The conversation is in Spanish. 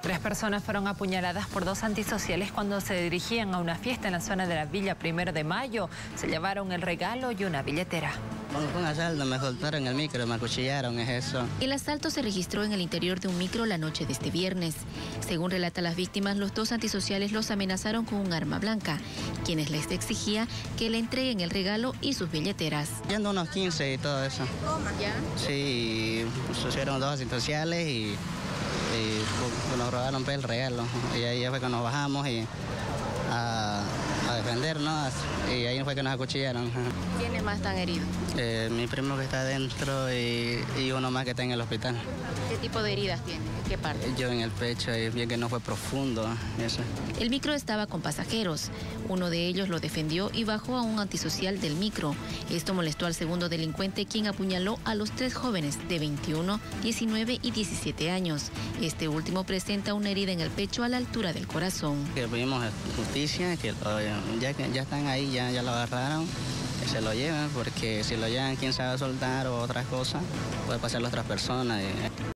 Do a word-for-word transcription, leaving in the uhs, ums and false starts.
Tres personas fueron apuñaladas por dos antisociales cuando se dirigían a una fiesta en la zona de la Villa Primero de Mayo. Se llevaron el regalo y una billetera. Fue un asalto, me soltaron el micro, me acuchillaron, es eso. El asalto se registró en el interior de un micro la noche de este viernes. Según relatan las víctimas, los dos antisociales los amenazaron con un arma blanca, quienes les exigía que le entreguen el regalo y sus billeteras. Yendo unos quince y todo eso. ¿Ya? Sí, pusieron dos antisociales y, y nos robaron pues, el regalo. Y ahí fue que nos bajamos y a, a defendernos y ahí fue que nos acuchillaron. ¿Quiénes más están heridos? Eh, mi primo que está adentro y, y uno más que está en el hospital. ¿Qué tipo de heridas tiene? ¿Qué parte? Yo en el pecho y bien que no fue profundo. Eso. El micro estaba con pasajeros. Uno de ellos lo defendió y bajó a un antisocial del micro. Esto molestó al segundo delincuente, quien apuñaló a los tres jóvenes de veintiuno, diecinueve y diecisiete años. Este último presenta una herida en el pecho a la altura del corazón. Que pedimos justicia, que ya, ya están ahí, ya, ya lo agarraron, que se lo lleven, porque si lo llevan, quién sabe soltar o otras cosas, puede pasar a otras personas.